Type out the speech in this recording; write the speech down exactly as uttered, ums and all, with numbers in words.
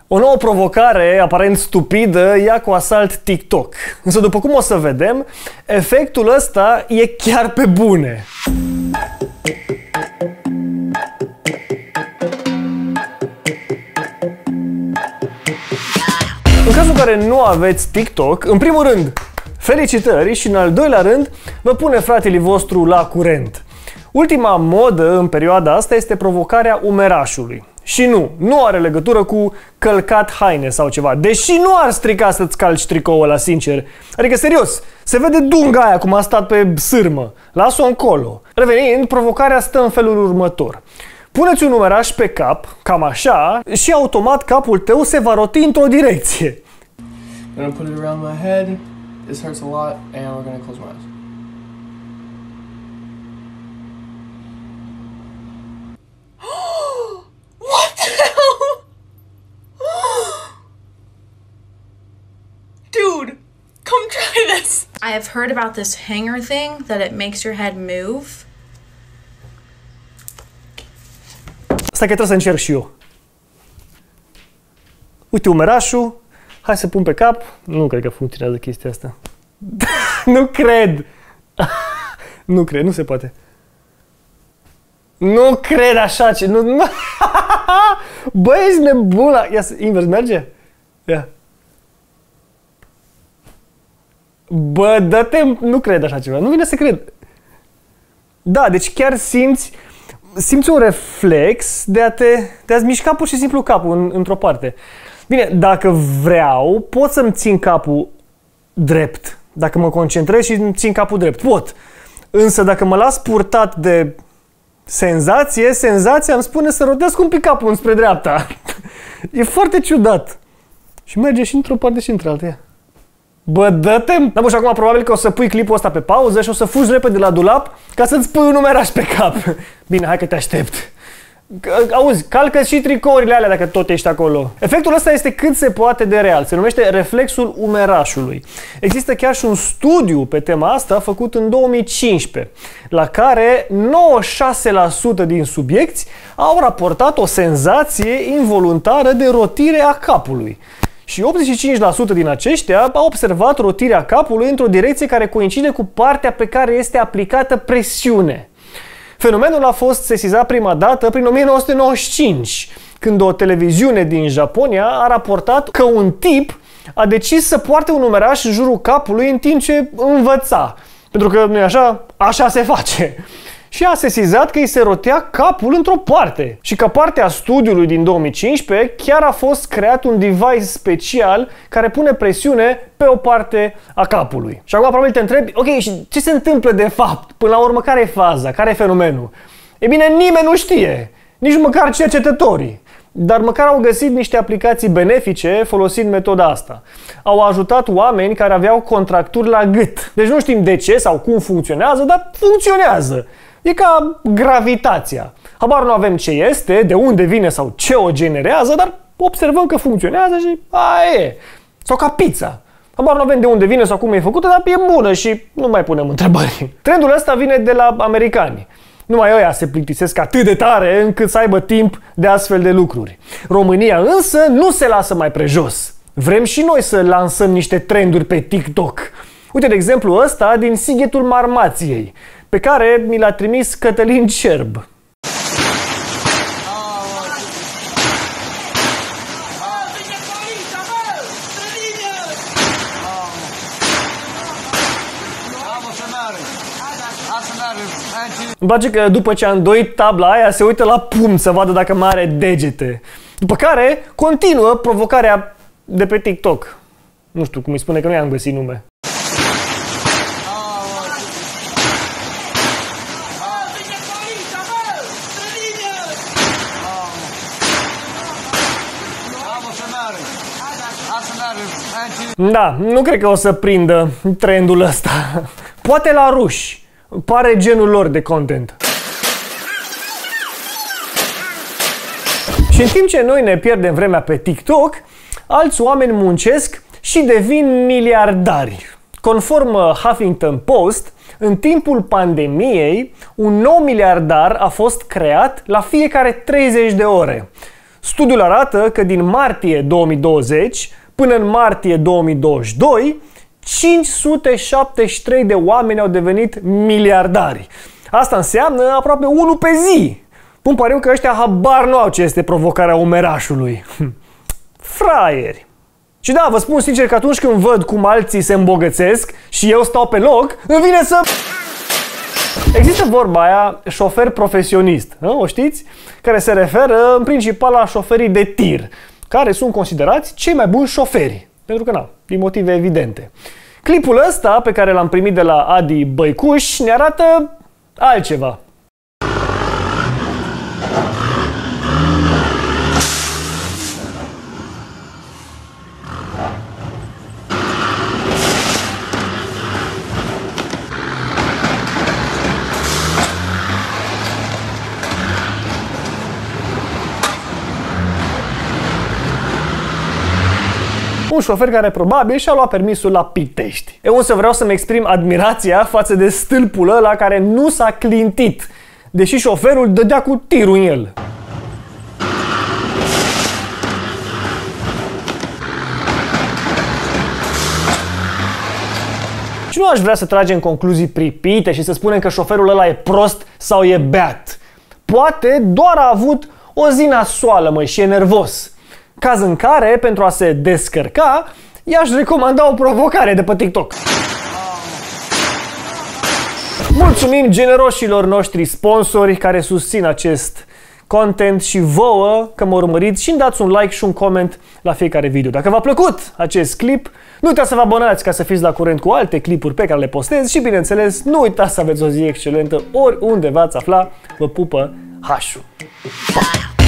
O nouă provocare aparent stupidă ia cu asalt TikTok. Însă după cum o să vedem, efectul ăsta e chiar pe bune. În cazul în care nu aveți TikTok, în primul rând, felicitări și în al doilea rând, vă pune fratele vostru la curent. Ultima modă în perioada asta este provocarea umerașului. Și nu, nu are legătură cu călcat haine sau ceva. Deși nu ar strica să-ți calci tricoul ăla, sincer. Adică, serios, se vede dunga aia cum a stat pe sârmă. Las-o încolo. Revenind, provocarea stă în felul următor. Puneți un umeraș pe cap, cam așa, și automat capul tău se va roti într-o direcție. I'm gonna put it around my head. This hurts a lot, and we're gonna close my eyes. What the hell? Dude, come try this. I have heard about this hanger thing, that it makes your head move. Stai că trebuie să încerc și eu. Uite umerașul. Hai să pun pe cap. Nu cred că funcționează chestia asta. Nu cred. Nu cred, nu se poate. Nu cred așa ce... Nu, nu. Bă, ești nebun la... Ia, invers, merge? Ia. Bă, dă-te... Nu cred așa ceva. Nu vine să cred. Da, deci chiar simți... Simți un reflex de a te... de a-ți mișca pur și simplu capul în, într-o parte. Bine, dacă vreau, pot să-mi țin capul drept. Dacă mă concentrez și îmi țin capul drept. Pot. Însă dacă mă las purtat de... senzație, senzația îmi spune să rotesc un pic capul spre dreapta. E foarte ciudat. Și merge și într-o parte și într-alta. Bă, dă-te! Da, bă, și acum probabil că o să pui clipul ăsta pe pauză și o să fugi repede la dulap ca să-ți pui un numeraș pe cap. Bine, hai că te aștept. Auzi, calcă și tricourile alea dacă tot ești acolo. Efectul ăsta este cât se poate de real. Se numește reflexul umerașului. Există chiar și un studiu pe tema asta făcut în două mii cincisprezece, la care nouăzeci și șase la sută din subiecți au raportat o senzație involuntară de rotire a capului. Și optzeci și cinci la sută din aceștia au observat rotirea capului într-o direcție care coincide cu partea pe care este aplicată presiune. Fenomenul a fost sesizat prima dată prin o mie nouă sute nouăzeci și cinci, când o televiziune din Japonia a raportat că un tip a decis să poarte un numeraș în jurul capului în timp ce învăța. Pentru că, nu-i așa, așa se face. Și a sesizat că îi se rotea capul într-o parte. Și ca parte a studiului din două mii cincisprezece, chiar a fost creat un device special care pune presiune pe o parte a capului. Și acum probabil te întrebi, ok, și ce se întâmplă de fapt? Până la urmă, care e faza? Care e fenomenul? E bine, nimeni nu știe. Nici măcar cercetătorii. Dar măcar au găsit niște aplicații benefice folosind metoda asta. Au ajutat oameni care aveau contracturi la gât. Deci nu știm de ce sau cum funcționează, dar funcționează. E ca gravitația. Habar nu avem ce este, de unde vine sau ce o generează, dar observăm că funcționează și aia e. Sau ca pizza. Habar nu avem de unde vine sau cum e făcută, dar e bună și nu mai punem întrebări. Trendul ăsta vine de la americani. Numai ăia se plictisesc atât de tare încât să aibă timp de astfel de lucruri. România însă nu se lasă mai prejos. Vrem și noi să lansăm niște trenduri pe TikTok. Uite, de exemplu, ăsta din Sighetul Marmației, pe care mi l-a trimis Cătălin Cerb. Îmi place că după ce a îndoit tabla aia se uită la pumn să vadă dacă mai are degete. După care continuă provocarea de pe TikTok. Nu știu cum îi spune, că nu i-am găsit nume. Da, nu cred că o să prindă trendul ăsta. Poate la ruși. Pare genul lor de content. Și în timp ce noi ne pierdem vremea pe TikTok, alți oameni muncesc și devin miliardari. Conform Huffington Post, în timpul pandemiei, un nou miliardar a fost creat la fiecare treizeci de ore. Studiul arată că din martie două mii douăzeci până în martie două mii douăzeci și doi, cinci sute șaptezeci și trei de oameni au devenit miliardari. Asta înseamnă aproape unul pe zi. Pun pariu că ăștia habar nu au ce este provocarea umerașului. Fraieri. Și da, vă spun sincer că atunci când văd cum alții se îmbogățesc și eu stau pe loc, îmi vine să... Există vorba aia, șofer profesionist, o știți? Care se referă în principal la șoferii de tir, care sunt considerați cei mai buni șoferi. Pentru că, na, din motive evidente. Clipul ăsta, pe care l-am primit de la Adi Băicuș, ne arată altceva. Un șofer care probabil și-a luat permisul la Pitești. Eu însă vreau să-mi exprim admirația față de stâlpul ăla care nu s-a clintit, deși șoferul dădea cu tirul în el. Și nu aș vrea să tragem concluzii pripite și să spunem că șoferul ăla e prost sau e beat. Poate doar a avut o zi nasoală, măi, și e nervos. Caz în care, pentru a se descărca, i-aș recomanda o provocare de pe TikTok. Mulțumim generoșilor noștri sponsori care susțin acest content și vouă că mă urmăriți și îmi dați un like și un comment la fiecare video. Dacă v-a plăcut acest clip, nu uitați să vă abonați ca să fiți la curent cu alte clipuri pe care le postez și, bineînțeles, nu uitați să aveți o zi excelentă oriunde v-ați afla. Vă pupă Hașu!